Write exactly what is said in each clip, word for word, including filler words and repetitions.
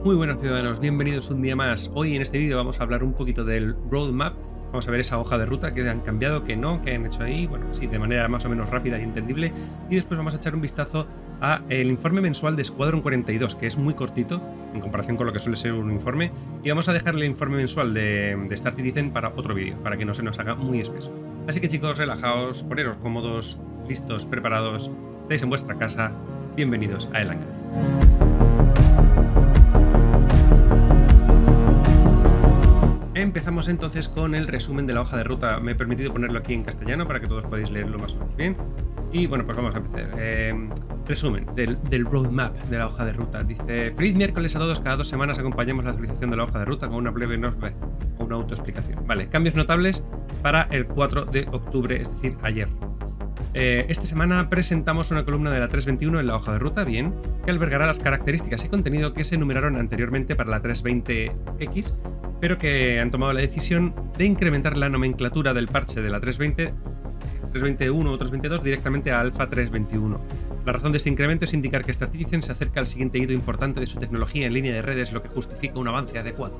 Muy buenos ciudadanos, bienvenidos un día más. Hoy en este vídeo vamos a hablar un poquito del roadmap. Vamos a ver esa hoja de ruta que han cambiado, que no, que han hecho ahí, bueno, sí, de manera más o menos rápida y entendible. Y después vamos a echar un vistazo a el informe mensual de Squadron cuarenta y dos, que es muy cortito en comparación con lo que suele ser un informe. Y vamos a dejar el informe mensual de, de Star Citizen para otro vídeo, para que no se nos haga muy espeso. Así que chicos, relajaos, poneros cómodos, listos, preparados, estáis en vuestra casa. Bienvenidos a El Hangar. Empezamos entonces con el resumen de la hoja de ruta. Me he permitido ponerlo aquí en castellano para que todos podáis leerlo más o menos bien. Y bueno, pues vamos a empezar. Eh, resumen del, del roadmap de la hoja de ruta. Dice: feliz miércoles a todos. Cada dos semanas acompañamos la actualización de la hoja de ruta con una breve no, o una autoexplicación. Vale, cambios notables para el cuatro de octubre, es decir, ayer. Eh, esta semana presentamos una columna de la tres veintiuno en la hoja de ruta, bien, que albergará las características y contenido que se enumeraron anteriormente para la tres veinte X, pero que han tomado la decisión de incrementar la nomenclatura del parche de la tres veinte, tres veintiuno o tres veintidós directamente a Alpha tres veintiuno. La razón de este incremento es indicar que Star Citizen se acerca al siguiente hito importante de su tecnología en línea de redes, lo que justifica un avance adecuado.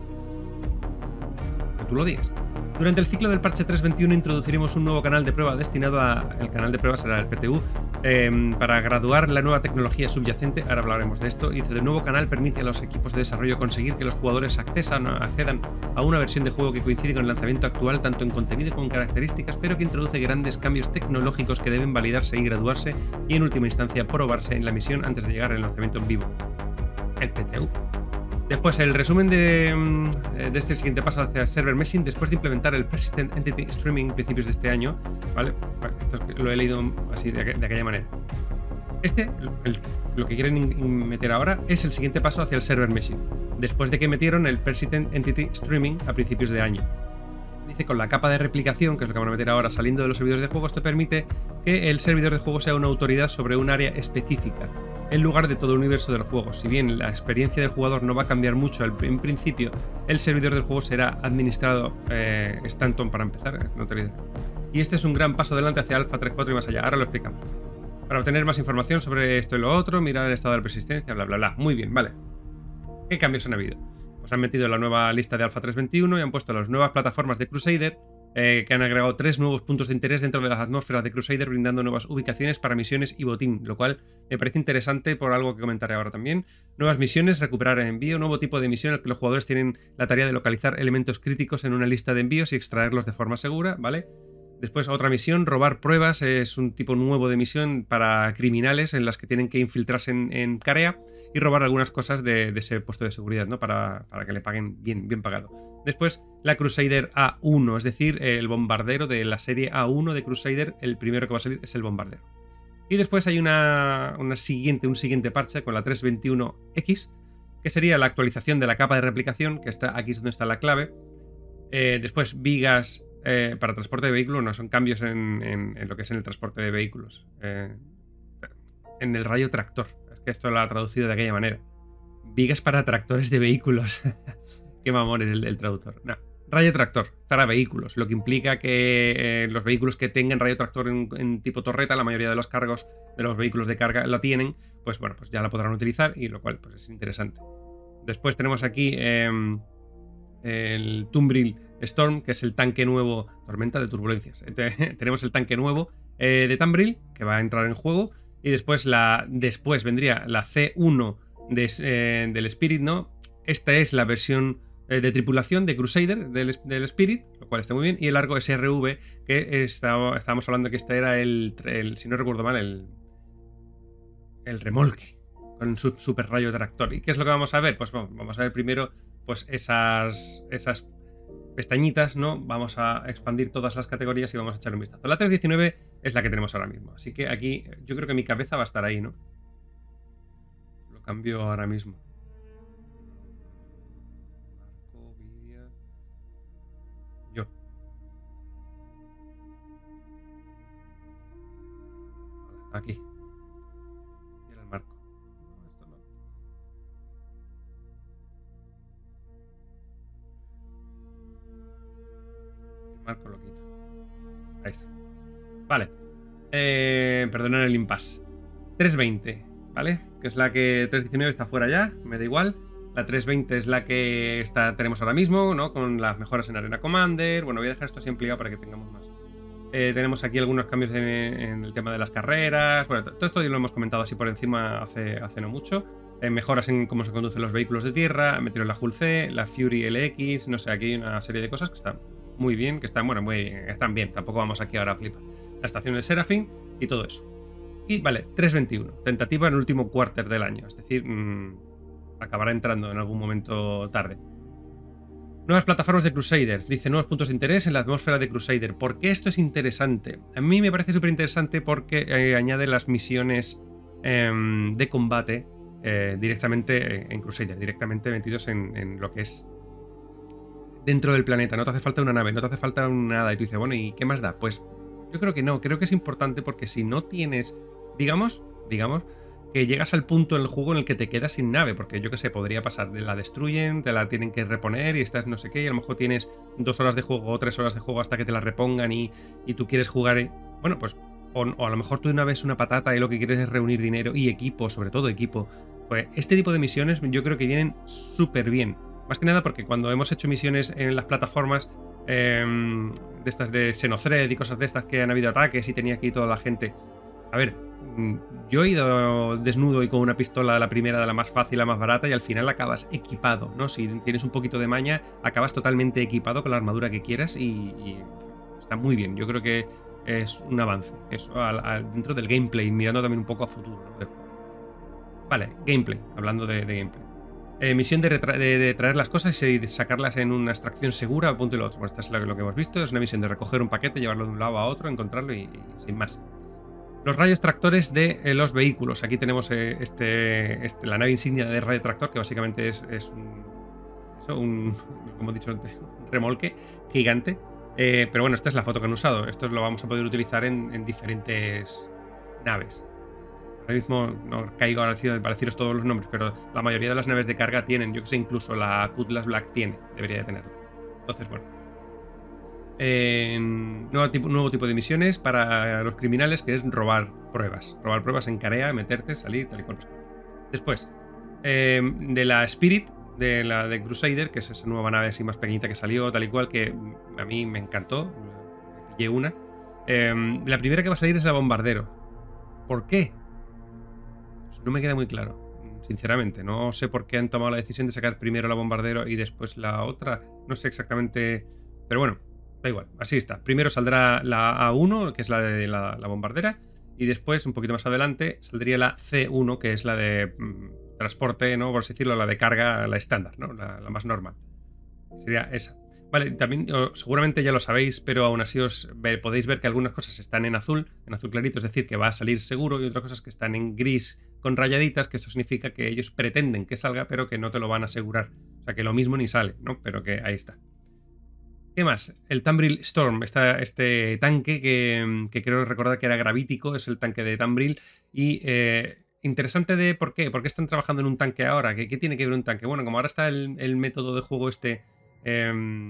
Que tú lo digas. Durante el ciclo del parche tres veintiuno introduciremos un nuevo canal de prueba destinado a... El canal de prueba será el P T U, eh, para graduar la nueva tecnología subyacente. Ahora hablaremos de esto. Y el nuevo canal permite a los equipos de desarrollo conseguir que los jugadores accesan, accedan a una versión de juego que coincide con el lanzamiento actual, tanto en contenido como en características, pero que introduce grandes cambios tecnológicos que deben validarse y graduarse y en última instancia probarse en la misión antes de llegar al lanzamiento en vivo. El P T U. Después, el resumen de, de este siguiente paso hacia el server meshing después de implementar el Persistent Entity Streaming a principios de este año, ¿vale? Esto es, lo he leído así de, de aquella manera. Este, el, lo que quieren meter ahora, es el siguiente paso hacia el server meshing, después de que metieron el Persistent Entity Streaming a principios de año. Dice: con la capa de replicación, que es lo que van a meter ahora saliendo de los servidores de juego, esto permite que el servidor de juego sea una autoridad sobre un área específica, en lugar de todo el universo del juego. Si bien la experiencia del jugador no va a cambiar mucho en principio, el servidor del juego será administrado eh, Stanton para empezar, no te y este es un gran paso adelante hacia Alpha tres punto cuatro y más allá. Ahora lo explicamos. Para obtener más información sobre esto y lo otro, mirar el estado de la persistencia, bla bla bla. Muy bien, vale. ¿Qué cambios han habido? Pues han metido la nueva lista de Alpha tres veintiuno y han puesto las nuevas plataformas de Crusader, Eh, que han agregado tres nuevos puntos de interés dentro de las atmósferas de Crusader, brindando nuevas ubicaciones para misiones y botín, lo cual me parece interesante por algo que comentaré ahora también. Nuevas misiones, recuperar el envío, nuevo tipo de misión en el que los jugadores tienen la tarea de localizar elementos críticos en una lista de envíos y extraerlos de forma segura, ¿vale? Después, otra misión, robar pruebas, es un tipo nuevo de misión para criminales en las que tienen que infiltrarse en, en Carea y robar algunas cosas de, de ese puesto de seguridad, ¿no? Para, para que le paguen bien, bien pagado. Después, la Crusader A uno, es decir, el bombardero de la serie A uno de Crusader, el primero que va a salir es el bombardero. Y después hay una, una siguiente, un siguiente parche con la tres veintiuno X, que sería la actualización de la capa de replicación, que está aquí es donde está la clave. Eh, después, vigas eh, para transporte de vehículos, no, son cambios en, en, en lo que es en el transporte de vehículos. Eh, en el rayo tractor, es que esto lo ha traducido de aquella manera. Vigas para tractores de vehículos. Qué mamón el, el traductor. No. Rayo tractor para vehículos, lo que implica que eh, los vehículos que tengan rayo tractor en, en tipo torreta, la mayoría de los cargos de los vehículos de carga lo tienen, pues bueno, pues ya la podrán utilizar, y lo cual pues es interesante. Después tenemos aquí eh, el Tumbril Storm, que es el tanque nuevo, tormenta de turbulencias. Tenemos el tanque nuevo eh, de Tumbril, que va a entrar en juego, y después, la, después vendría la C uno de, eh, del Spirit, ¿no? Esta es la versión de tripulación de Crusader del, del Spirit, lo cual está muy bien, y el largo S R V, que está, estábamos hablando que este era el, el, si no recuerdo mal, el, el remolque con su super rayo tractor. ¿Y qué es lo que vamos a ver? Pues bueno, vamos a ver primero pues esas, esas pestañitas, ¿no? Vamos a expandir todas las categorías y vamos a echarle un vistazo. La tres diecinueve es la que tenemos ahora mismo, así que aquí yo creo que mi cabeza va a estar ahí, ¿no? Lo cambio ahora mismo. Yo. Aquí. Y era el marco. No, esto no. El marco lo quito. Ahí está. Vale. Eh, perdonad el impasse. tres veinte, ¿vale? Que es la que tres diecinueve está fuera ya, me da igual. La trescientos veinte es la que está, tenemos ahora mismo, ¿no? Con las mejoras en Arena Commander. Bueno, voy a dejar esto así ampliado para que tengamos más. Eh, tenemos aquí algunos cambios en, en el tema de las carreras. Bueno, todo esto ya lo hemos comentado así por encima hace, hace no mucho. Eh, mejoras en cómo se conducen los vehículos de tierra. Metieron la Hull C, la Fury L X. No sé, aquí hay una serie de cosas que están muy bien, que están, bueno, muy bien, están bien. Tampoco vamos aquí ahora a flipar. La estación de Seraphim y todo eso. Y vale, trescientos veintiuno. Tentativa en el último quarter del año. Es decir, mmm, acabará entrando en algún momento tarde. Nuevas plataformas de Crusaders. Dice nuevos puntos de interés en la atmósfera de Crusader. ¿Por qué esto es interesante? A mí me parece súper interesante porque eh, añade las misiones eh, de combate eh, directamente en Crusader, directamente metidos en, en lo que es dentro del planeta. No te hace falta una nave, no te hace falta nada. Y tú dices, bueno, ¿y qué más da? Pues yo creo que no. Creo que es importante porque si no tienes, digamos, digamos, que llegas al punto en el juego en el que te quedas sin nave, porque yo que sé, podría pasar, la destruyen, te la tienen que reponer y estás no sé qué, y a lo mejor tienes dos horas de juego o tres horas de juego hasta que te la repongan y, y tú quieres jugar, bueno, pues, o, o a lo mejor tú una vez una patata y lo que quieres es reunir dinero y equipo, sobre todo equipo. Pues este tipo de misiones yo creo que vienen súper bien, más que nada porque cuando hemos hecho misiones en las plataformas eh, de estas de Xenothread y cosas de estas que han habido ataques y tenía aquí toda la gente, a ver, yo he ido desnudo y con una pistola, la primera, de la más fácil, la más barata, y al final acabas equipado, ¿no? Si tienes un poquito de maña, acabas totalmente equipado con la armadura que quieras y, y está muy bien. Yo creo que es un avance eso al, al, dentro del gameplay, mirando también un poco a futuro, ¿no? Vale, gameplay, hablando de, de gameplay. Eh, misión de, de, de traer las cosas y de sacarlas en una extracción segura a punto y lo otro. Bueno, esto es lo, lo que hemos visto, es una misión de recoger un paquete, llevarlo de un lado a otro, encontrarlo y, y sin más. Los rayos tractores de eh, los vehículos. Aquí tenemos eh, este, este, la nave insignia de rayo tractor, que básicamente es, es un, eso, un, como he dicho antes, un remolque gigante. Eh, pero bueno, esta es la foto que han usado. Esto lo vamos a poder utilizar en, en diferentes naves. Ahora mismo no caigo ahora para deciros todos los nombres, pero la mayoría de las naves de carga tienen. Yo que sé, incluso la Cutlass Black tiene, debería de tenerlo. Entonces, bueno. Eh, nuevo, tipo, nuevo tipo de misiones para los criminales, que es robar pruebas. Robar pruebas en Carea, meterte, salir, tal y cual. Después, eh, de la Spirit, de la de Crusader, que es esa nueva nave así más pequeñita que salió, tal y cual, que a mí me encantó. Me pillé una. Eh, la primera que va a salir es la Bombardero. ¿Por qué? Pues no me queda muy claro, sinceramente. No sé por qué han tomado la decisión de sacar primero la Bombardero y después la otra. No sé exactamente. Pero bueno. Da igual, así está. Primero saldrá la A uno, que es la de la, la bombardera, y después, un poquito más adelante, saldría la C uno, que es la de mmm, transporte, ¿no? Por así decirlo, la de carga, la estándar, ¿no? La, la más normal. Sería esa. Vale, también seguramente ya lo sabéis, pero aún así os ve, podéis ver que algunas cosas están en azul, en azul clarito, es decir, que va a salir seguro, y otras cosas que están en gris con rayaditas, que esto significa que ellos pretenden que salga, pero que no te lo van a asegurar. O sea, que lo mismo ni sale, ¿no? Pero que ahí está. ¿Qué más? El Tambril Storm, está este tanque que, que creo recordar que era gravítico, es el tanque de Tambril. Y eh, interesante de por qué, por qué están trabajando en un tanque ahora, ¿qué, qué tiene que ver un tanque? Bueno, como ahora está el, el método de juego este, eh,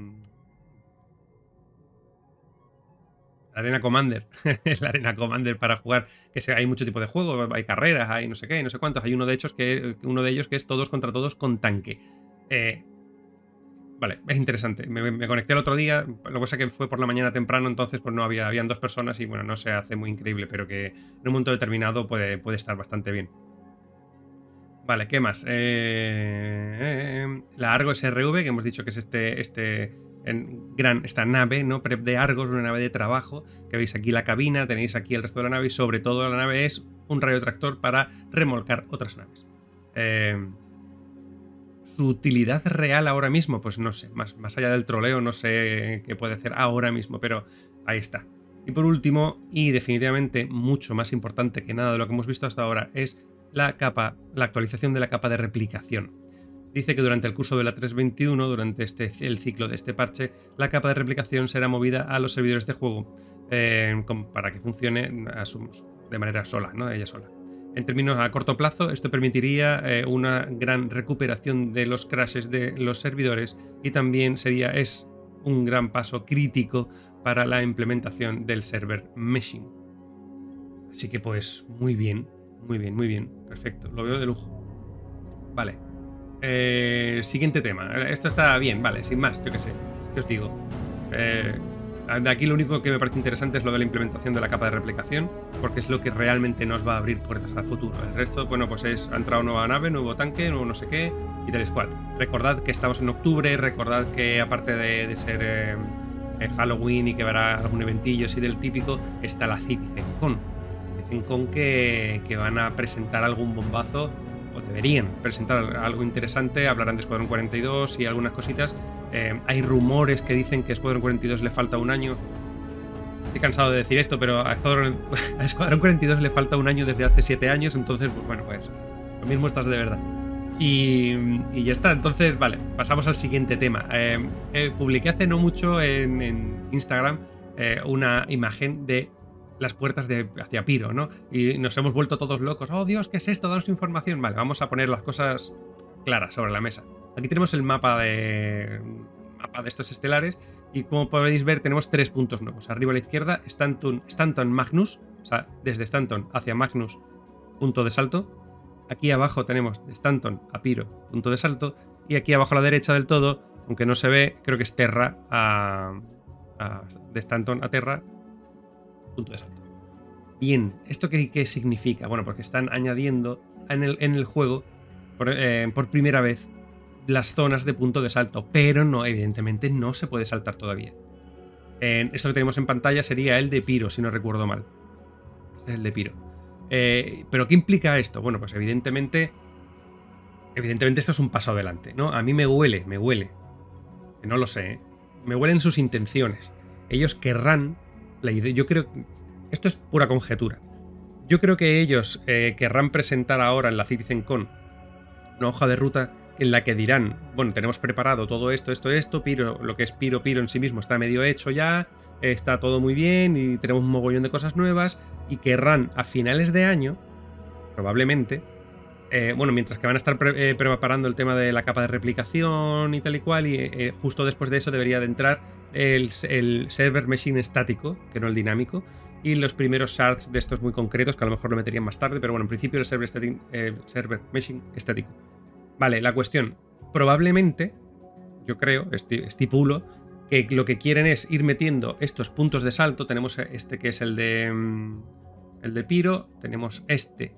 la Arena Commander, la Arena Commander para jugar, que se, hay mucho tipo de juego, hay carreras, hay no sé qué, no sé cuántos, hay uno de, hechos que, uno de ellos que es todos contra todos con tanque. Eh, Vale, es interesante. Me, me conecté el otro día, lo que pasa es que fue por la mañana temprano, entonces pues no había, habían dos personas y bueno, no se hace muy increíble, pero que en un momento determinado puede, puede estar bastante bien. Vale, ¿qué más? Eh, eh, la Argo S R V, que hemos dicho que es este, este en gran, esta nave, ¿no? Prep de Argos, una nave de trabajo, que veis aquí la cabina, tenéis aquí el resto de la nave y sobre todo la nave es un radiotractor para remolcar otras naves. Eh... Su utilidad real ahora mismo, pues no sé, más, más allá del troleo, no sé qué puede hacer ahora mismo, pero ahí está. Y por último, y definitivamente mucho más importante que nada de lo que hemos visto hasta ahora, es la capa, la actualización de la capa de replicación. Dice que durante el curso de la tres punto veintiuno, durante este, el ciclo de este parche, la capa de replicación será movida a los servidores de juego eh, para que funcione asumos, de manera sola, ¿no? Ella sola. En términos a corto plazo, esto permitiría eh, una gran recuperación de los crashes de los servidores y también sería, es un gran paso crítico para la implementación del server meshing. Así que pues muy bien, muy bien, muy bien, perfecto, lo veo de lujo. Vale. Eh, siguiente tema. Esto está bien, vale, sin más, yo qué sé. ¿Qué os digo? Eh, de aquí lo único que me parece interesante es lo de la implementación de la capa de replicación, porque es lo que realmente nos va a abrir puertas al futuro. El resto, bueno, pues es, ha entrado nueva nave, nuevo tanque, nuevo no sé qué, y tal y cual. Recordad que estamos en octubre, recordad que aparte de, de ser eh, Halloween y que habrá algún eventillo así del típico, está la CitizenCon. CitizenCon que, que van a presentar algún bombazo, o deberían presentar algo interesante, hablarán de Escuadrón cuarenta y dos y algunas cositas. Eh, hay rumores que dicen que a Escuadrón cuarenta y dos le falta un año. Estoy cansado de decir esto, pero a Escuadrón, a Escuadrón cuarenta y dos le falta un año desde hace siete años, entonces, pues bueno, pues lo mismo estás de verdad. Y, y ya está, entonces, vale, pasamos al siguiente tema. Eh, eh, publiqué hace no mucho en, en Instagram eh, una imagen de las puertas de hacia Piro, ¿no? Y nos hemos vuelto todos locos. Oh, Dios, ¿qué es esto? Danos información. Vale, vamos a poner las cosas claras sobre la mesa. Aquí tenemos el mapa de mapa de estos estelares y como podéis ver tenemos tres puntos nuevos. Arriba a la izquierda, Stanton, Stanton Magnus, o sea, desde Stanton hacia Magnus, punto de salto. Aquí abajo tenemos de Stanton a Piro, punto de salto. Y aquí abajo a la derecha del todo, aunque no se ve, creo que es Terra a, a de Stanton a Terra, punto de salto. Bien, ¿esto qué, qué significa? Bueno, porque están añadiendo en el, en el juego por, eh, por primera vez las zonas de punto de salto, pero no, evidentemente no se puede saltar todavía. Eh, esto que tenemos en pantalla sería el de Piro, si no recuerdo mal. Este es el de Piro. Eh, ¿Pero qué implica esto? Bueno, pues evidentemente evidentemente esto es un paso adelante, ¿no? A mí me huele, me huele, que no lo sé, ¿eh? Me huelen sus intenciones. Ellos querrán la idea, yo creo, esto es pura conjetura. Yo creo que ellos eh, querrán presentar ahora en la CitizenCon una hoja de ruta en la que dirán, bueno, tenemos preparado todo esto, esto, esto, Piro, lo que es Piro, Piro en sí mismo está medio hecho ya, está todo muy bien y tenemos un mogollón de cosas nuevas, y querrán a finales de año, probablemente, eh, bueno, mientras que van a estar pre eh, preparando el tema de la capa de replicación y tal y cual, y eh, justo después de eso debería de entrar el, el server machine estático, que no el dinámico, y los primeros shards de estos muy concretos, que a lo mejor lo meterían más tarde, pero bueno, en principio el server, eh, server machine estático. Vale, la cuestión, probablemente, yo creo, estipulo, que lo que quieren es ir metiendo estos puntos de salto. Tenemos este que es el de el de Piro, tenemos este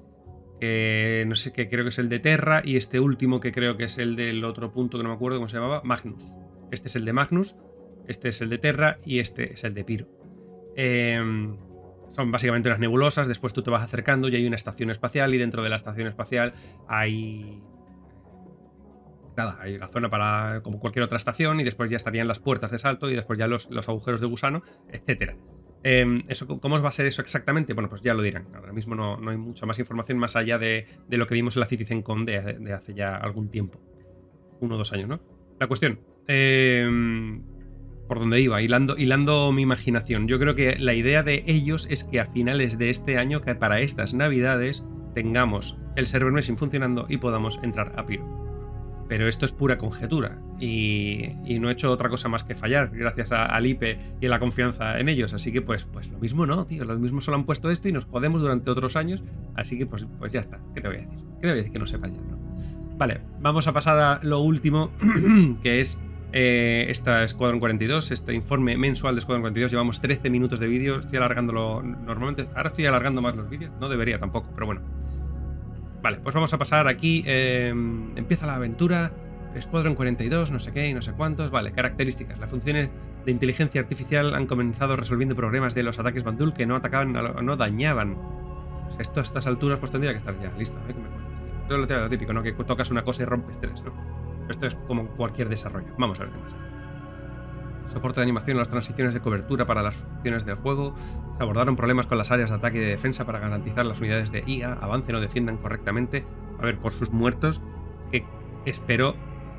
que no sé qué, creo que es el de Terra, y este último que creo que es el del otro punto que no me acuerdo cómo se llamaba, Magnus. Este es el de Magnus, este es el de Terra y este es el de Piro. Eh, son básicamente unas nebulosas, después tú te vas acercando y hay una estación espacial, y dentro de la estación espacial hay... nada, hay la zona para como cualquier otra estación, y después ya estarían las puertas de salto y después ya los, los agujeros de gusano, etcétera. Eh, eso, ¿cómo va a ser eso exactamente? Bueno, pues ya lo dirán. Ahora mismo no, no hay mucha más información más allá de, de lo que vimos en la CitizenCon de, de hace ya algún tiempo. Uno o dos años, ¿no? La cuestión, eh, por dónde iba, hilando, hilando mi imaginación. Yo creo que la idea de ellos es que a finales de este año, que para estas navidades, tengamos el server machine funcionando y podamos entrar a Piro. Pero esto es pura conjetura, y, y no he hecho otra cosa más que fallar gracias a, al I P y a la confianza en ellos. Así que pues, pues lo mismo no, tío, lo mismo solo han puesto esto y nos jodemos durante otros años. Así que pues, pues ya está, ¿qué te voy a decir? ¿Qué te voy a decir que no sepas ya, no? Vale, vamos a pasar a lo último, que es eh, esta Escuadrón cuarenta y dos, este informe mensual de Escuadrón cuarenta y dos. Llevamos trece minutos de vídeo, estoy alargándolo normalmente, ahora estoy alargando más los vídeos, no debería tampoco, pero bueno. Vale, pues vamos a pasar aquí. Eh, empieza la aventura. Escuadrón cuarenta y dos, no sé qué y no sé cuántos. Vale, características. Las funciones de inteligencia artificial han comenzado resolviendo problemas de los ataques Bandul que no atacaban o no dañaban. Pues esto a estas alturas pues tendría que estar ya listo. ¿eh? Que me cuentes, tío. Esto es lo típico, ¿no? Que tocas una cosa y rompes tres, ¿no? Esto es como cualquier desarrollo. Vamos a ver qué pasa. Soporte de animación a las transiciones de cobertura para las funciones del juego. Se abordaron problemas con las áreas de ataque y de defensa para garantizar las unidades de I A avancen o defiendan correctamente. A ver, por sus muertos, que espero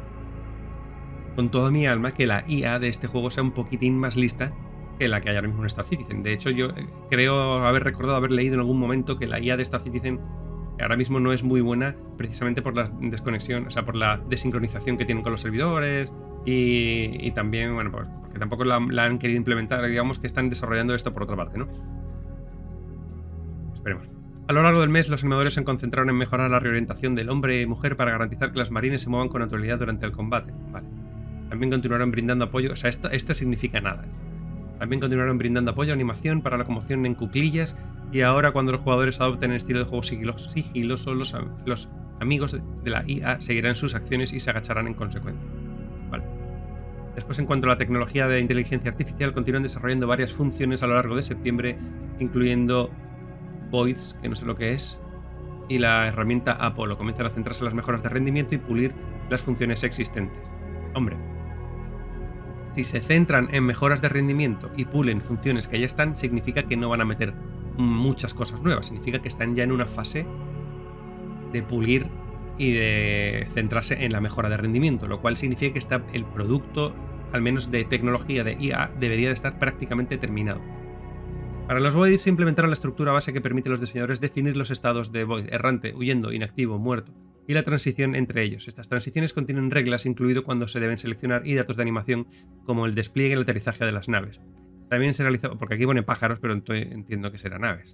con toda mi alma que la I A de este juego sea un poquitín más lista que la que hay ahora mismo en Star Citizen. De hecho, yo creo haber recordado haber leído en algún momento que la I A de Star Citizen ahora mismo no es muy buena, precisamente por la desconexión, o sea, por la desincronización que tienen con los servidores, y, y también, bueno, pues porque tampoco la, la han querido implementar, digamos que están desarrollando esto por otra parte, ¿no? Esperemos. A lo largo del mes, los animadores se concentraron en mejorar la reorientación del hombre y mujer para garantizar que las marines se muevan con naturalidad durante el combate. Vale. También continuaron brindando apoyo... O sea, esto, esto significa nada. También continuaron brindando apoyo a animación para la locomoción en cuclillas y ahora cuando los jugadores adopten el estilo de juego sigiloso, sigiloso los, los amigos de la I A seguirán sus acciones y se agacharán en consecuencia. Vale. Después, en cuanto a la tecnología de inteligencia artificial, continúan desarrollando varias funciones a lo largo de septiembre, incluyendo Voids, que no sé lo que es, y la herramienta Apollo. Comienzan a centrarse en las mejoras de rendimiento y pulir las funciones existentes. Hombre, si se centran en mejoras de rendimiento y pulen funciones que ya están, significa que no van a meter muchas cosas nuevas. Significa que están ya en una fase de pulir y de centrarse en la mejora de rendimiento, lo cual significa que está el producto, al menos de tecnología de I A, debería de estar prácticamente terminado. Para los Voids se implementaron la estructura base que permite a los diseñadores definir los estados de Void, errante, huyendo, inactivo, muerto, y la transición entre ellos. Estas transiciones contienen reglas, incluido cuando se deben seleccionar, y datos de animación, como el despliegue y el aterrizaje de las naves. También se realizó, porque aquí pone pájaros, pero entiendo que serán naves.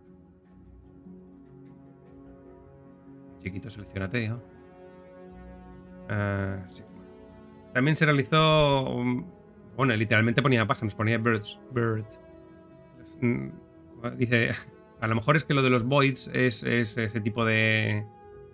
Chiquito, seleccionate, ¿no? Uh, sí. También se realizó... Bueno, literalmente ponía pájaros, ponía birds. Bird. Dice... A lo mejor es que lo de los Voids es, es ese tipo de...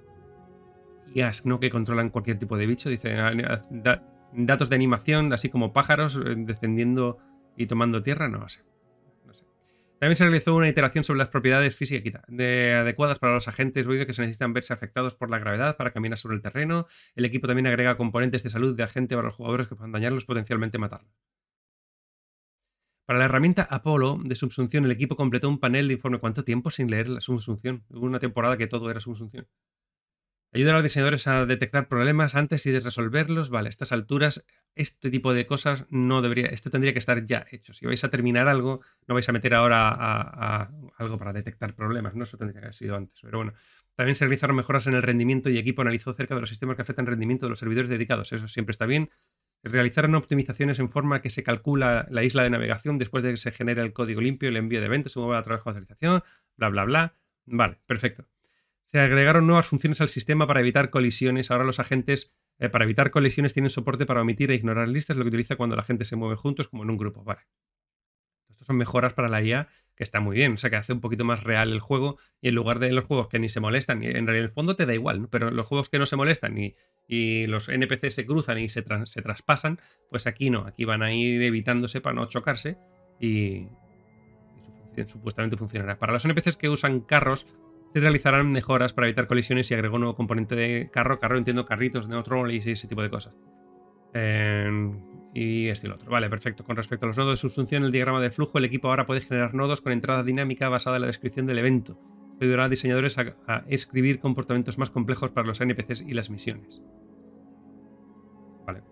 I As, ¿no? Que controlan cualquier tipo de bicho. Dice... Da, datos de animación, así como pájaros descendiendo y tomando tierra. No sé. No sé. También se realizó una iteración sobre las propiedades físicas de, adecuadas para los agentes Void que se necesitan verse afectados por la gravedad para caminar sobre el terreno. El equipo también agrega componentes de salud de agente para los jugadores que puedan dañarlos, potencialmente matarlos. Para la herramienta Apollo de subsunción, el equipo completó un panel de informe. ¿Cuánto tiempo sin leer la subsunción? Hubo una temporada que todo era subsunción. Ayudar a los diseñadores a detectar problemas antes y de resolverlos. Vale, a estas alturas, este tipo de cosas no debería... Esto tendría que estar ya hecho. Si vais a terminar algo, no vais a meter ahora a, a, a algo para detectar problemas, ¿no? Eso tendría que haber sido antes. Pero bueno, también se realizaron mejoras en el rendimiento y el equipo analizó cerca de los sistemas que afectan el rendimiento de los servidores dedicados. Eso siempre está bien. Realizaron optimizaciones en forma que se calcula la isla de navegación después de que se genere el código limpio, el envío de eventos, se mueva a través de autorización, bla, bla, bla. Vale, perfecto. Se agregaron nuevas funciones al sistema para evitar colisiones. Ahora los agentes, eh, para evitar colisiones, tienen soporte para omitir e ignorar listas, lo que utiliza cuando la gente se mueve juntos como en un grupo. Vale. Estos son mejoras para la I A que está muy bien. O sea, que hace un poquito más real el juego y en lugar de los juegos que ni se molestan, y en realidad en el fondo te da igual, ¿no? Pero los juegos que no se molestan y, y los N P C se cruzan y se, tra se traspasan, pues aquí no. Aquí van a ir evitándose para no chocarse y, y supuestamente funcionará. Para los N P Cs que usan carros, se realizarán mejoras para evitar colisiones y agregó un nuevo componente de carro. Carro, entiendo, carritos, neutrones y ese tipo de cosas. Eh, y este y lo otro. Vale, perfecto. Con respecto a los nodos de subsunción, el diagrama de flujo, el equipo ahora puede generar nodos con entrada dinámica basada en la descripción del evento. Ayudará a diseñadores a, a escribir comportamientos más complejos para los N P Cs y las misiones. Vale.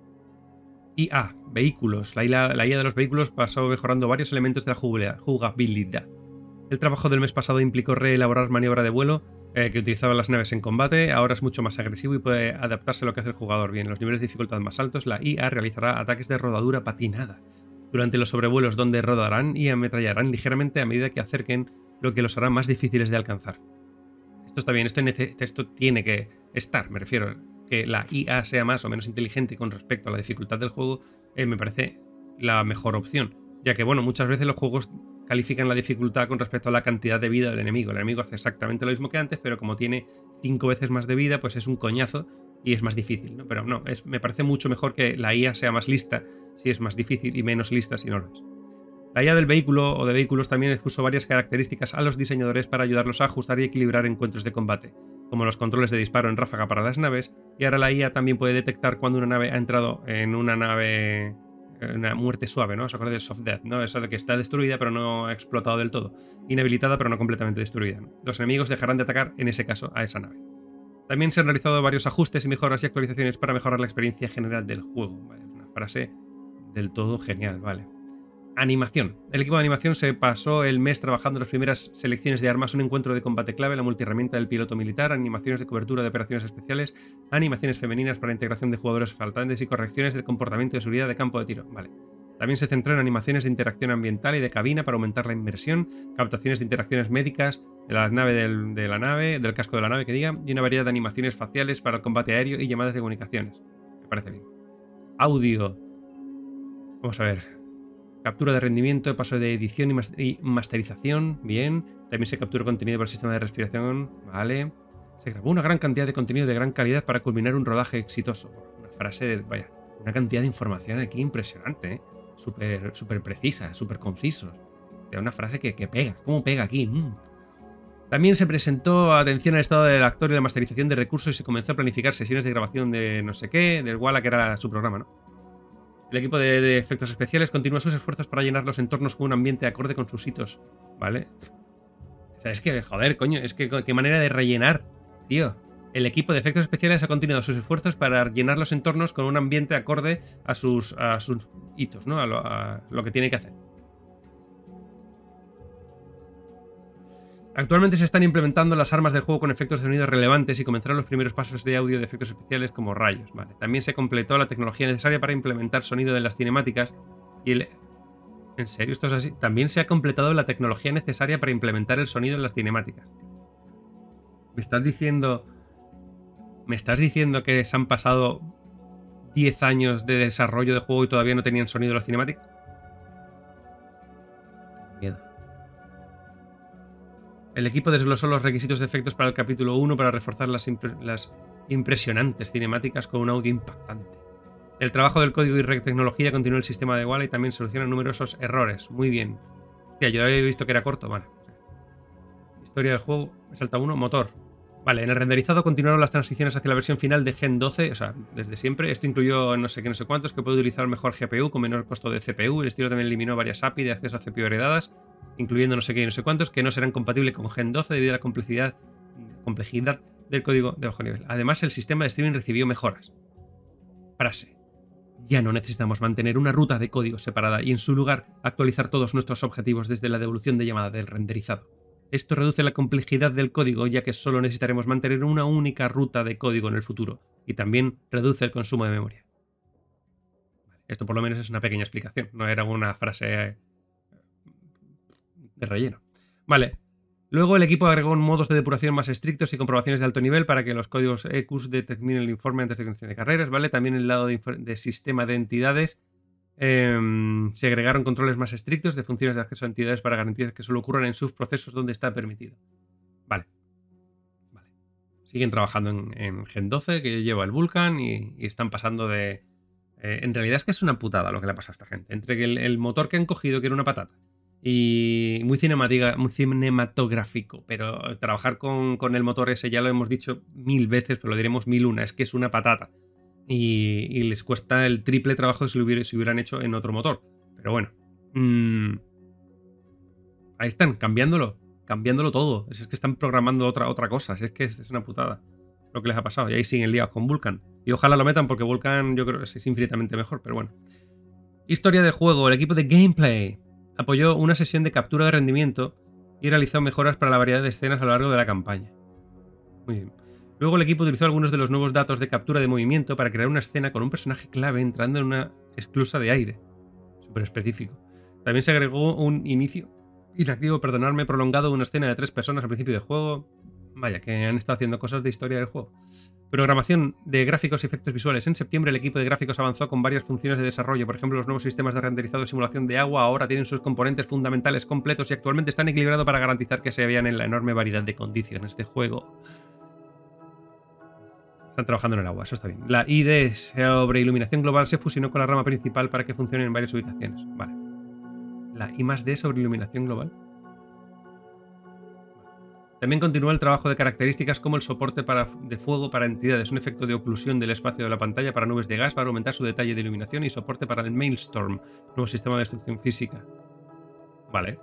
I A, vehículos. La I A, la I A de los vehículos pasó mejorando varios elementos de la jugabilidad. El trabajo del mes pasado implicó reelaborar maniobra de vuelo eh, que utilizaban las naves en combate. Ahora es mucho más agresivo y puede adaptarse a lo que hace el jugador. Bien, en los niveles de dificultad más altos, la I A realizará ataques de rodadura patinada durante los sobrevuelos, donde rodarán y ametrallarán ligeramente a medida que acerquen, lo que los hará más difíciles de alcanzar. Esto está bien, esto, esto tiene que estar, me refiero. Que la I A sea más o menos inteligente con respecto a la dificultad del juego, eh, me parece la mejor opción. Ya que, bueno, muchas veces los juegos califican la dificultad con respecto a la cantidad de vida del enemigo. El enemigo hace exactamente lo mismo que antes, pero como tiene cinco veces más de vida, pues es un coñazo y es más difícil, ¿no? Pero no, es, me parece mucho mejor que la I A sea más lista si es más difícil y menos lista si no lo es. La I A del vehículo o de vehículos también expuso varias características a los diseñadores para ayudarlos a ajustar y equilibrar encuentros de combate, como los controles de disparo en ráfaga para las naves, y ahora la I A también puede detectar cuando una nave ha entrado en una nave... una muerte suave, ¿no? ¿Os acordáis de soft death, ¿no? Eso de que está destruida pero no ha explotado del todo. Inhabilitada pero no completamente destruida, ¿no? Los enemigos dejarán de atacar, en ese caso, a esa nave. También se han realizado varios ajustes y mejoras y actualizaciones para mejorar la experiencia general del juego. Vale, una frase del todo genial, vale. Animación. El equipo de animación se pasó el mes trabajando en las primeras selecciones de armas, un encuentro de combate clave, la multiherramienta del piloto militar, animaciones de cobertura de operaciones especiales, animaciones femeninas para integración de jugadores faltantes y correcciones del comportamiento de seguridad de campo de tiro. Vale. También se centró en animaciones de interacción ambiental y de cabina para aumentar la inmersión, captaciones de interacciones médicas de la nave del, de la nave, del casco de la nave que diga, y una variedad de animaciones faciales para el combate aéreo y llamadas de comunicaciones. Me parece bien. Audio. Vamos a ver. Captura de rendimiento, paso de edición y, mas y masterización. Bien. También se captura contenido para el sistema de respiración. Vale. Se grabó una gran cantidad de contenido de gran calidad para culminar un rodaje exitoso. Una frase de... Vaya, una cantidad de información aquí impresionante, ¿eh? Súper súper precisa, súper conciso. Una frase que, que pega. ¿Cómo pega aquí? Mm. También se presentó atención al estado del actor y la masterización de recursos y se comenzó a planificar sesiones de grabación de no sé qué, del Walla, que era su programa, ¿no? El equipo de, de efectos especiales continúa sus esfuerzos para llenar los entornos con un ambiente acorde con sus hitos, ¿vale? O sea, es que, joder, coño, es que qué manera de rellenar, tío. El equipo de efectos especiales ha continuado sus esfuerzos para llenar los entornos con un ambiente acorde a sus, a sus hitos, ¿no? A lo, a lo que tiene que hacer. Actualmente se están implementando las armas del juego con efectos de sonido relevantes y comenzaron los primeros pasos de audio de efectos especiales como rayos. Vale. También se completó la tecnología necesaria para implementar sonido en las cinemáticas y el... ¿En serio esto es así? También se ha completado la tecnología necesaria para implementar el sonido en las cinemáticas. ¿Me estás diciendo... ¿Me estás diciendo que se han pasado diez años de desarrollo de juego y todavía no tenían sonido en las cinemáticas? Miedo. El equipo desglosó los requisitos de efectos para el capítulo uno para reforzar las, impre las impresionantes cinemáticas con un audio impactante. El trabajo del código y tecnología continuó el sistema de Walla y también soluciona numerosos errores. Muy bien. Hostia, yo había visto que era corto. Vale. Historia del juego. Me salta uno. Motor. Vale, en el renderizado continuaron las transiciones hacia la versión final de Gen doce, o sea, desde siempre. Esto incluyó no sé qué, no sé cuántos, que puede utilizar mejor G P U con menor costo de C P U. El estilo también eliminó varias A P I de acceso a C P U heredadas, incluyendo no sé qué y no sé cuántos, que no serán compatibles con Gen doce debido a la complejidad, complejidad del código de bajo nivel. Además, el sistema de streaming recibió mejoras. Frase. Ya no necesitamos mantener una ruta de código separada y en su lugar actualizar todos nuestros objetivos desde la devolución de llamada del renderizado. Esto reduce la complejidad del código ya que solo necesitaremos mantener una única ruta de código en el futuro y también reduce el consumo de memoria. Esto por lo menos es una pequeña explicación, no era una frase de relleno. Vale. Luego el equipo agregó modos de depuración más estrictos y comprobaciones de alto nivel para que los códigos E Qs determinen el informe antes de inicio de carreras, ¿vale? También en el lado de, de sistema de entidades eh, se agregaron controles más estrictos de funciones de acceso a entidades para garantizar que solo ocurran en sus procesos donde está permitido. Vale. Vale. Siguen trabajando en, en Gen doce, que lleva el Vulkan y, y están pasando de... Eh, en realidad es que es una putada lo que le pasa a esta gente. Entre que el, el motor que han cogido, que era una patata, y muy, muy cinematográfico, pero trabajar con, con el motor ese ya lo hemos dicho mil veces, pero lo diremos mil una, es que es una patata y, y les cuesta el triple trabajo si lo hubiera, si hubieran hecho en otro motor, pero bueno, mmm, ahí están, cambiándolo cambiándolo todo, es, es que están programando otra, otra cosa, es que es, es una putada lo que les ha pasado y ahí siguen liados con Vulkan y ojalá lo metan porque Vulkan yo creo que es infinitamente mejor, pero bueno. Historia del juego. El equipo de Gameplay apoyó una sesión de captura de rendimiento y realizó mejoras para la variedad de escenas a lo largo de la campaña. Muy bien. Luego el equipo utilizó algunos de los nuevos datos de captura de movimiento para crear una escena con un personaje clave entrando en una esclusa de aire. Súper específico. También se agregó un inicio inactivo, perdonadme, prolongado de una escena de tres personas al principio del juego. Vaya, que han estado haciendo cosas de historia del juego. Programación de gráficos y efectos visuales. En septiembre el equipo de gráficos avanzó con varias funciones de desarrollo. Por ejemplo, los nuevos sistemas de renderizado y simulación de agua ahora tienen sus componentes fundamentales completos y actualmente están equilibrados para garantizar que se vean en la enorme variedad de condiciones de juego. Están trabajando en el agua, eso está bien. La I D sobre iluminación global se fusionó con la rama principal para que funcione en varias ubicaciones. Vale. La I más D sobre iluminación global. También continúa el trabajo de características como el soporte para, de fuego para entidades, un efecto de oclusión del espacio de la pantalla para nubes de gas para aumentar su detalle de iluminación y soporte para el Maelstrom, nuevo sistema de destrucción física. Vale.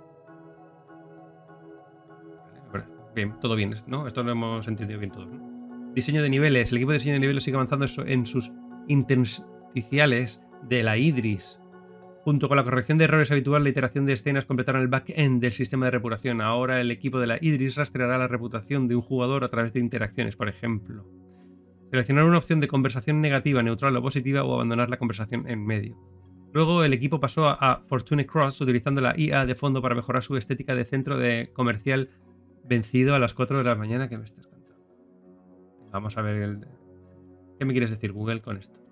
Vale. Bien, todo bien, ¿no? Esto lo hemos entendido bien todos, ¿no? Diseño de niveles. El equipo de diseño de niveles sigue avanzando en sus intersticiales de la Idris. Junto con la corrección de errores habitual, la iteración de escenas completaron el back-end del sistema de reputación. Ahora el equipo de la Idris rastreará la reputación de un jugador a través de interacciones, por ejemplo. Seleccionar una opción de conversación negativa, neutral o positiva o abandonar la conversación en medio. Luego el equipo pasó a, a Fortune Cross utilizando la I A de fondo para mejorar su estética de centro de comercial vencido a las cuatro de la mañana. ¿Qué me estás contando? Vamos a ver el... ¿Qué me quieres decir, Google, con esto?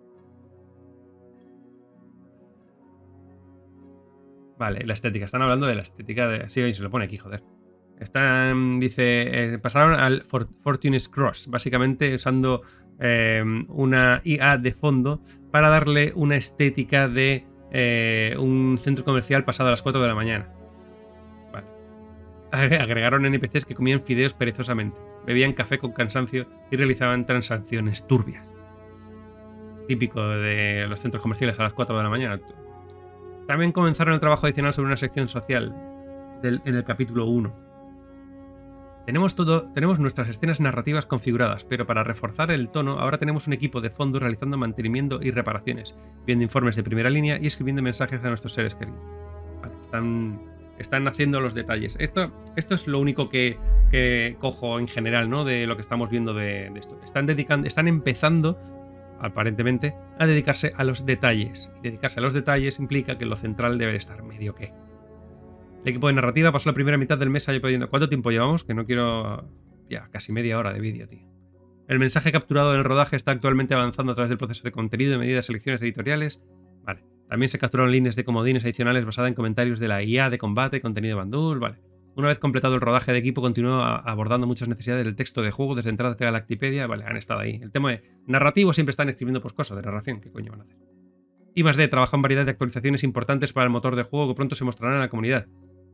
Vale, la estética. Están hablando de la estética de... Sí, se lo pone aquí, joder. Están, dice, eh, pasaron al Fortune's Cross, básicamente usando eh, una I A de fondo para darle una estética de eh, un centro comercial pasado a las cuatro de la mañana. Vale. Agregaron N P Cs que comían fideos perezosamente, bebían café con cansancio y realizaban transacciones turbias. Típico de los centros comerciales a las cuatro de la mañana. También comenzaron el trabajo adicional sobre una sección social del, en el capítulo uno. Tenemos, todo, tenemos nuestras escenas narrativas configuradas, pero para reforzar el tono, ahora tenemos un equipo de fondo realizando mantenimiento y reparaciones, viendo informes de primera línea y escribiendo mensajes a nuestros seres queridos. Vale, están, están haciendo los detalles. Esto, esto es lo único que, que cojo en general, ¿no? De lo que estamos viendo de, de esto. Están, dedicando, están empezando, aparentemente, a dedicarse a los detalles. Y dedicarse a los detalles implica que lo central debe estar medio que. El equipo de narrativa pasó la primera mitad del mes añadiendo. ¿Cuánto tiempo llevamos? Que no quiero... Ya, casi media hora de vídeo, tío. El mensaje capturado en el rodaje está actualmente avanzando a través del proceso de contenido y medidas selecciones editoriales. Vale. También se capturaron líneas de comodines adicionales basadas en comentarios de la I A de combate, contenido bandul, vale. Una vez completado el rodaje de equipo, continuó abordando muchas necesidades del texto de juego desde entrada de Galactipedia. Vale, han estado ahí. El tema de narrativo siempre están escribiendo pues cosas de narración. ¿Qué coño van a hacer? I más D trabaja en variedad de actualizaciones importantes para el motor de juego que pronto se mostrarán en la comunidad.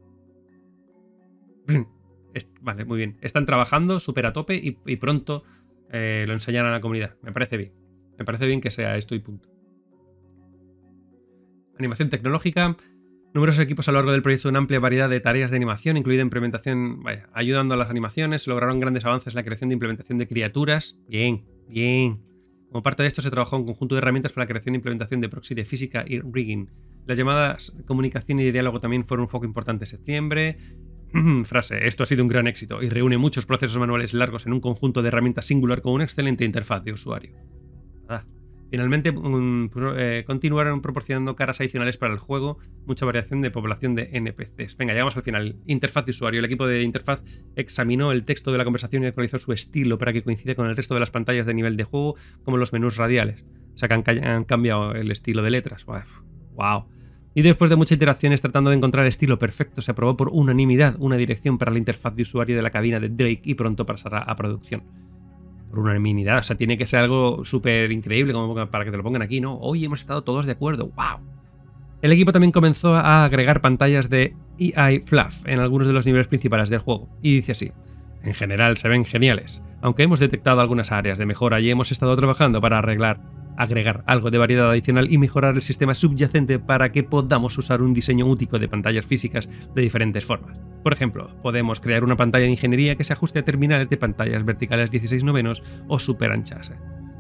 Vale, muy bien. Están trabajando súper a tope y, y pronto eh, lo enseñarán a la comunidad. Me parece bien. Me parece bien que sea esto y punto. Animación tecnológica. Numerosos equipos a lo largo del proyecto, una amplia variedad de tareas de animación, incluida implementación, vaya, ayudando a las animaciones. Se lograron grandes avances en la creación de implementación de criaturas. Bien, bien. Como parte de esto se trabajó un conjunto de herramientas para la creación e implementación de proxy de física y rigging. Las llamadas comunicación y de diálogo también fueron un foco importante en septiembre. Frase, esto ha sido un gran éxito y reúne muchos procesos manuales largos en un conjunto de herramientas singular con una excelente interfaz de usuario. Ah. Finalmente, um, pro, eh, continuaron proporcionando caras adicionales para el juego, mucha variación de población de N P Cs. Venga, llegamos al final. Interfaz de usuario. El equipo de interfaz examinó el texto de la conversación y actualizó su estilo para que coincida con el resto de las pantallas de nivel de juego, como los menús radiales. O sea, que han, han cambiado el estilo de letras. Uf, wow. Y después de muchas iteraciones tratando de encontrar el estilo perfecto, se aprobó por unanimidad una dirección para la interfaz de usuario de la cabina de Drake y pronto pasará a producción. Por unanimidad, o sea, tiene que ser algo súper increíble como para que te lo pongan aquí, ¿no? Hoy hemos estado todos de acuerdo, ¡wow! El equipo también comenzó a agregar pantallas de A I Fluff en algunos de los niveles principales del juego. Y dice así, en general se ven geniales, aunque hemos detectado algunas áreas de mejora y hemos estado trabajando para arreglar agregar algo de variedad adicional y mejorar el sistema subyacente para que podamos usar un diseño único de pantallas físicas de diferentes formas. Por ejemplo, podemos crear una pantalla de ingeniería que se ajuste a terminales de pantallas verticales dieciséis novenos o super anchas.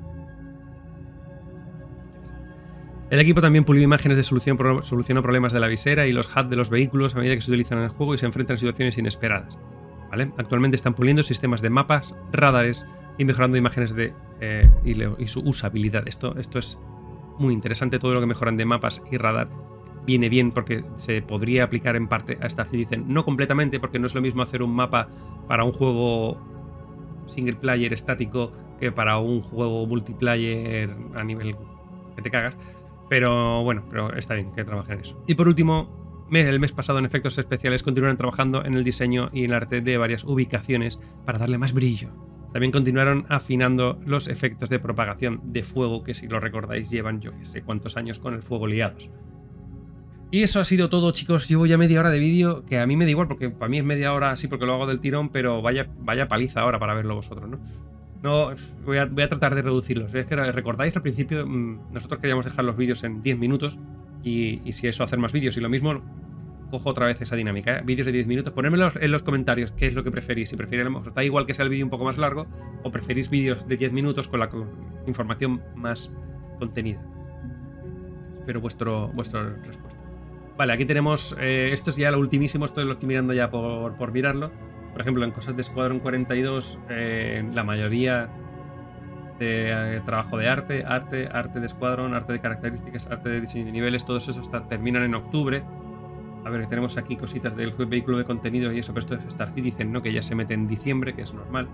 El equipo también pulió imágenes de solución, solucionó problemas de la visera y los H U D de los vehículos a medida que se utilizan en el juego y se enfrentan a situaciones inesperadas. ¿Vale? Actualmente están puliendo sistemas de mapas, radares y mejorando imágenes de, eh, y, le, y su usabilidad. Esto, esto es muy interesante, todo lo que mejoran de mapas y radar viene bien porque se podría aplicar en parte a Star Citizen. No completamente, porque no es lo mismo hacer un mapa para un juego single player estático que para un juego multiplayer a nivel que te cagas. Pero bueno, pero está bien que trabajen en eso. Y por último, el mes pasado en efectos especiales continuaron trabajando en el diseño y el arte de varias ubicaciones para darle más brillo. También continuaron afinando los efectos de propagación de fuego, que si lo recordáis llevan yo que sé cuántos años con el fuego liados. Y eso ha sido todo, chicos. Llevo ya media hora de vídeo, que a mí me da igual, porque para mí es media hora así porque lo hago del tirón, pero vaya, vaya paliza ahora para verlo vosotros, ¿no? No, voy a, voy a tratar de reducirlos. Es que recordáis al principio, nosotros queríamos dejar los vídeos en diez minutos y, y si eso, hacer más vídeos. Y lo mismo, cojo otra vez esa dinámica, ¿eh? Vídeos de diez minutos. Ponedmelo en los comentarios qué es lo que preferís. Si preferís, os da igual que sea el vídeo un poco más largo o preferís vídeos de diez minutos con la información más contenida. Espero vuestro, vuestra respuesta. Vale, aquí tenemos, eh, esto es ya lo ultimísimo, esto lo estoy mirando ya por, por mirarlo. Por ejemplo, en cosas de Escuadrón cuarenta y dos, eh, la mayoría de eh, trabajo de arte, arte, arte de escuadrón, arte de características, arte de diseño de niveles, todos esos hasta, terminan en octubre. A ver, tenemos aquí cositas del vehículo de contenido y eso, pero esto es Star Citizen, ¿no? Que ya se mete en diciembre, que es normal.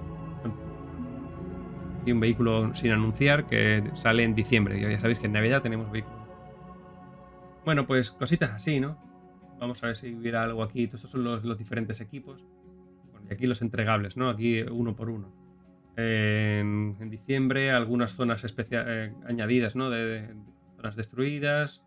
Y un vehículo sin anunciar que sale en diciembre. Ya sabéis que en Navidad tenemos vehículos. Bueno, pues cositas así, ¿no? Vamos a ver si hubiera algo aquí. Estos son los, los diferentes equipos. Bueno, y aquí los entregables, ¿no? Aquí uno por uno. En, en diciembre algunas zonas especial, eh, añadidas, ¿no? De, de zonas destruidas.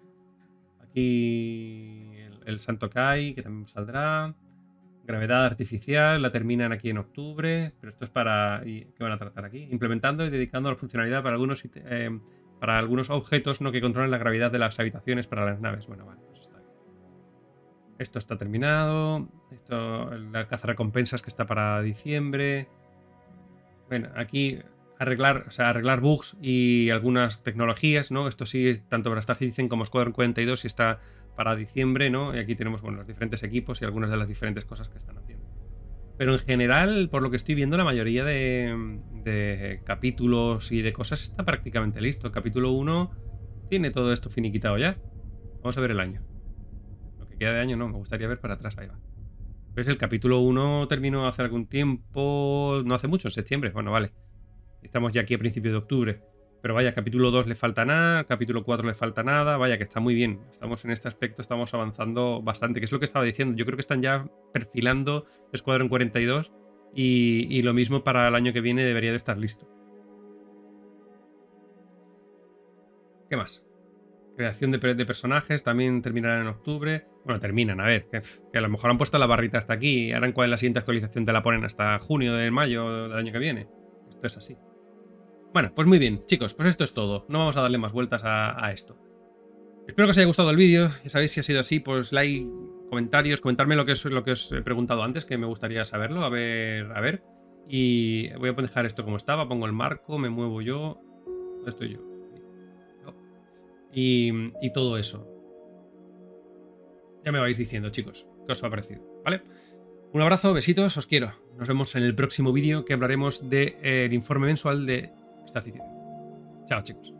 Aquí el, el Santo Kai, que también saldrá. Gravedad artificial, la terminan aquí en octubre, pero esto es para... ¿Qué van a tratar aquí? Implementando y dedicando la funcionalidad para algunos, eh, para algunos objetos, ¿no? Que controlen la gravedad de las habitaciones para las naves. Bueno, vale, pues está bien. Esto está terminado. Esto, la caza recompensas que está para diciembre. Bueno, aquí arreglar, o sea, arreglar bugs y algunas tecnologías, ¿no? Esto sí, tanto para Star Citizen como Squadron cuarenta y dos y está para diciembre, ¿no? Y aquí tenemos, bueno, los diferentes equipos y algunas de las diferentes cosas que están haciendo. Pero en general, por lo que estoy viendo, la mayoría de, de capítulos y de cosas está prácticamente listo. El capítulo uno tiene todo esto finiquitado ya. Vamos a ver el año. Lo que queda de año no, me gustaría ver para atrás, ahí va. ¿Ves? El capítulo uno terminó hace algún tiempo, no hace mucho, en septiembre. Bueno, vale. Estamos ya aquí a principios de octubre. Pero vaya, capítulo dos le falta nada, capítulo cuatro le falta nada, vaya que está muy bien. Estamos en este aspecto, estamos avanzando bastante, que es lo que estaba diciendo. Yo creo que están ya perfilando Squadron cuarenta y dos y, y lo mismo para el año que viene debería de estar listo. ¿Qué más? Creación de, de personajes también terminarán en octubre. Bueno, terminan, a ver, que, que a lo mejor han puesto la barrita hasta aquí y ahora en la siguiente actualización te la ponen hasta junio de mayo del año que viene. Esto es así. Bueno, pues muy bien, chicos, pues esto es todo. No vamos a darle más vueltas a, a esto. Espero que os haya gustado el vídeo. Ya sabéis, si ha sido así, pues like, comentarios, comentarme lo que, es, lo que os he preguntado antes, que me gustaría saberlo. A ver, a ver. Y voy a dejar esto como estaba. Pongo el marco, me muevo yo. ¿Dónde estoy yo? Y, y todo eso. Ya me vais diciendo, chicos, qué os ha parecido, ¿vale? Un abrazo, besitos, os quiero. Nos vemos en el próximo vídeo que hablaremos del informe mensual de Star Citizen. Chao, chicos.